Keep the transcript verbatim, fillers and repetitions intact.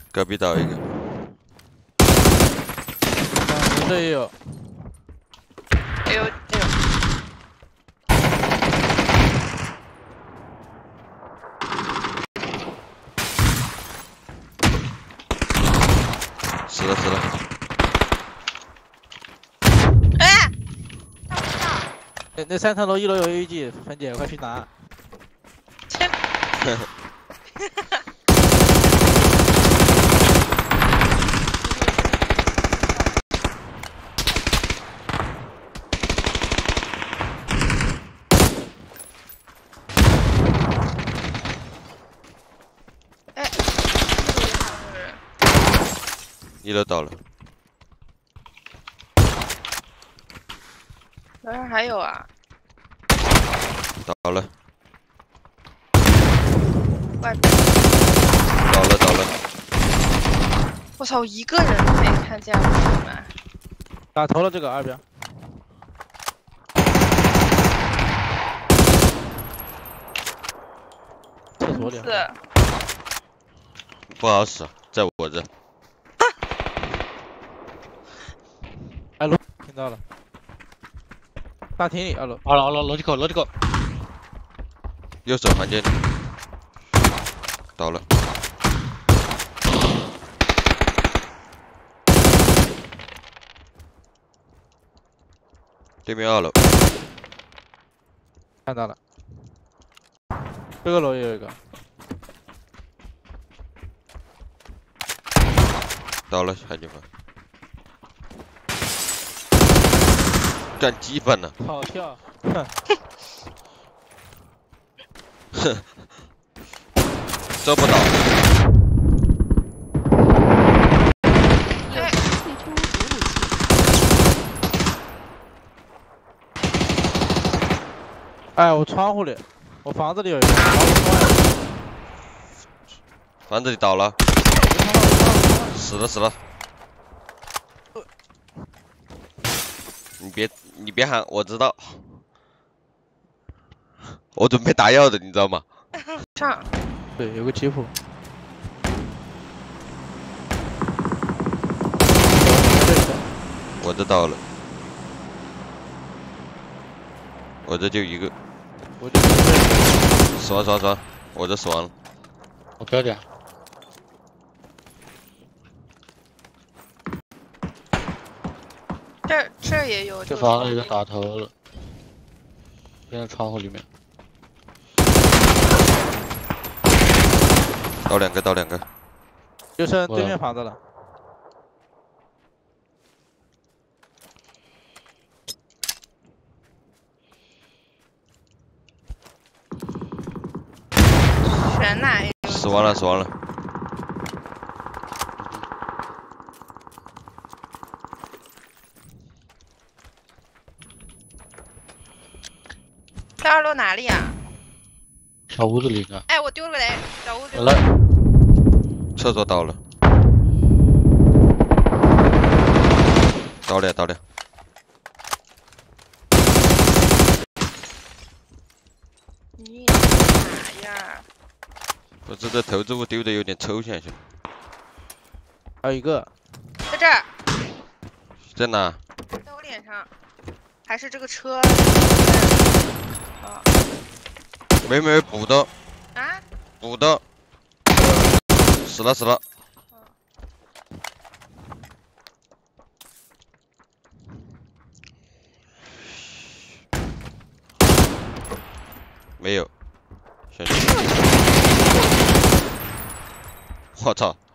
隔壁倒一个。 我这也有。 哎呦哎呦！ 死了死了。 哎！ 那那三层楼一楼有 A G， 芬姐快去拿。 天！ 一楼倒了， 楼上还有啊！ 倒了， 外边倒了倒了。 我操，一个人都没看见我们。 打头了这个二边。厕所里。 是。 不好使，在我这。 哎，楼听到了。大厅里二楼。 二楼二楼楼梯口楼梯口。 右手房间里。倒了。对面二楼。 看到了。这个楼也有一个。 倒了，海军粉。干鸡粉呢？ 好跳，哼， 哼，这不倒。 哎， 哎，我窗户里，我房子里有一个， 房子里倒了，死了死了。你别你别喊，我知道，我准备打药的，你知道吗？ 上， 对，有个吉普。 我这倒了，我这就一个。 我就死亡死亡死亡，我这死亡了。 我标点。 这这也有。 这房子已经打头了，就在窗户里面。 倒两个，倒两个。 就剩对面房子了。 全奶。 死亡了，死亡了。 在二楼哪里啊？ 小屋子里呢。 哎，我丢了雷，小屋丢了。 厕所倒了。倒俩，倒俩。 你哪呀？ 我这个投掷物丢的有点抽象性。 还有一个。 在这儿。 在哪？ 在我脸上。还是这个车？啊。 没没补的。 啊？ 补的。死了死了。没有。小心。我操！